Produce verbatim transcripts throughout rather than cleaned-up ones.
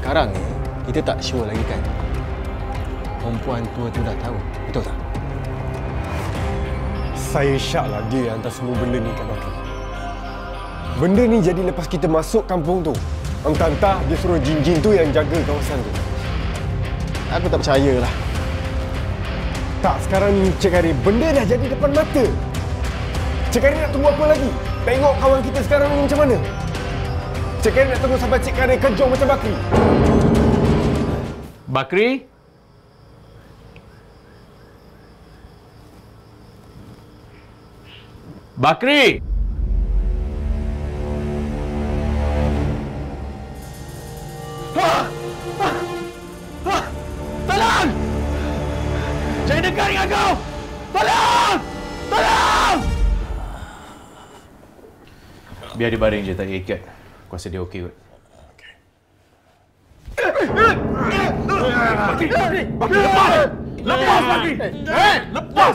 sekarang ni, kita tak sure lagi kan. Perempuan tua tu dah tahu, betul tak? Saya syak lah dia yang hantar semua benda ni kat Bakri. Benda ni jadi lepas kita masuk kampung tu. Entah-entah dia suruh jin-jin tu yang jaga kawasan tu. Aku tak percayalah. Tak, sekarang ni Cik Kari, benda dah jadi depan mata. Cik Kari nak tunggu apa lagi? Tengok kawan kita sekarang ni macam mana. Cik Kari nak tunggu sampai Cik Kari kejong macam Bakri. Bakri? Bakri! Tolong! Saya dekat dengan kau! Tolong! Tolong! Biar dia baring je, tak payah ikat. Aku rasa dia okey kot. Bakri! Bakri, lepas! Lepas, Bakri! Eh, lepas!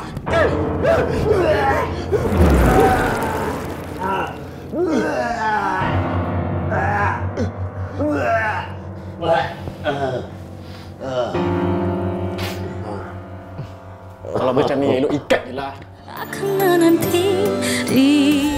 Kalau macam ni, elok ikat je lah. Akan menanti di